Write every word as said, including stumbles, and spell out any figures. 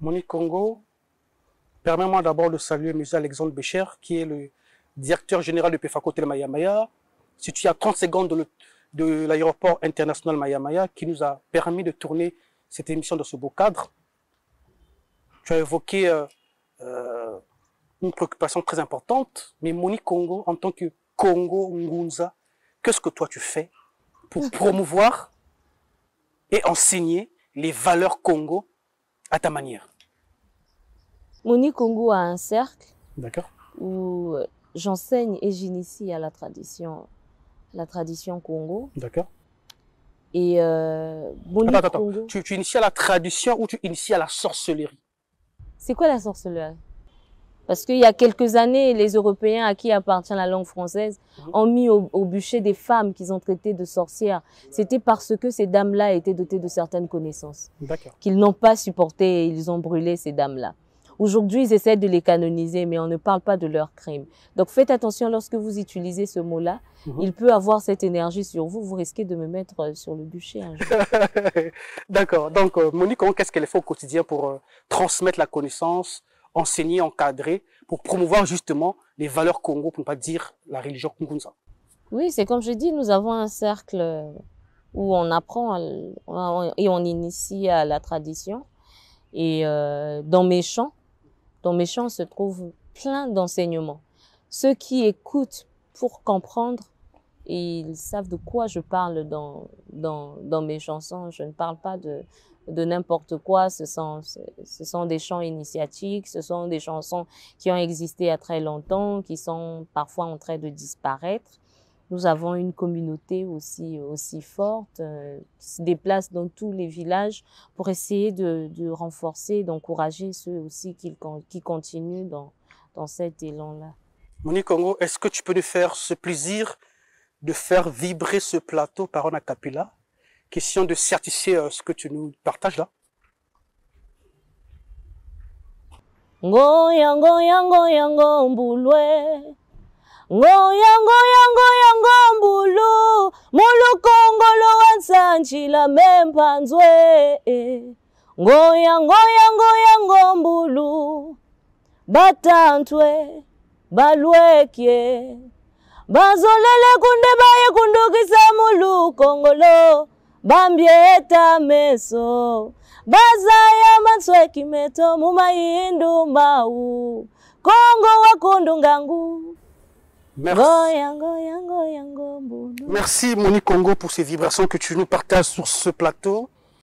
Monique Congo, permets-moi d'abord de saluer M. Alexandre Bécher, qui est le directeur général de PEFACO Maya Maya, situé à trente secondes de, de l'aéroport international Maya Maya, qui nous a permis de tourner cette émission dans ce beau cadre. Tu as évoqué euh, euh, une préoccupation très importante, mais Monique Congo, en tant que Congo Ngunza, qu'est-ce que toi tu fais pour promouvoir et enseigner les valeurs Congo à ta manière? Monique Congo a un cercle où j'enseigne et j'initie à la tradition, la tradition Congo. D'accord. Et euh, Monique attends, attends, Congo... Tu, tu inities à la tradition ou tu inities à la sorcellerie? C'est quoi la sorcellerie? Parce qu'il y a quelques années, les Européens à qui appartient la langue française mmh. ont mis au, au bûcher des femmes qu'ils ont traitées de sorcières. C'était parce que ces dames-là étaient dotées de certaines connaissances qu'ils n'ont pas supportées et ils ont brûlé ces dames-là. Aujourd'hui, ils essaient de les canoniser, mais on ne parle pas de leurs crimes. Donc faites attention lorsque vous utilisez ce mot-là. Mmh. Il peut avoir cette énergie sur vous. Vous risquez de me mettre sur le bûcher un jour. D'accord. Donc, euh, Monique, qu'est-ce qu'elle fait au quotidien pour euh, transmettre la connaissance, enseigner, encadrer, pour promouvoir justement les valeurs Congo, pour ne pas dire la religion Ngunza? Oui, c'est comme je dis, nous avons un cercle où on apprend et on initie à la tradition. Et euh, dans mes chants, dans mes chants se trouvent plein d'enseignements. Ceux qui écoutent pour comprendre, ils savent de quoi je parle dans, dans, dans mes chansons. Je ne parle pas de, de n'importe quoi. Ce sont, ce sont des chants initiatiques, ce sont des chansons qui ont existé il y a très longtemps, qui sont parfois en train de disparaître. Nous avons une communauté aussi, aussi forte euh, qui se déplace dans tous les villages pour essayer de, de renforcer, d'encourager ceux aussi qui, qui continuent dans, dans cet élan-là. Monique Congo, est-ce que tu peux nous faire ce plaisir de faire vibrer ce plateau par un a cappella? Question de certifier euh, ce que tu nous partages là. Ngoya, ngoya, ngoya, ngombulwe. Ngoya, ngoya, ngoya, ngombulu. Mulu Kongolo wansanchila mempanzwe. Ngoya, ngoya, ngoya, ngombulu. Batantwe, balwekye. Bazolele kunde baye kundukisa mulu Kongolo. Bambieta meso. Bazaya mansweki meto mumayindu mau. Kongo wakundungangu. Merci. Merci Monique Congo pour ces vibrations que tu nous partages sur ce plateau.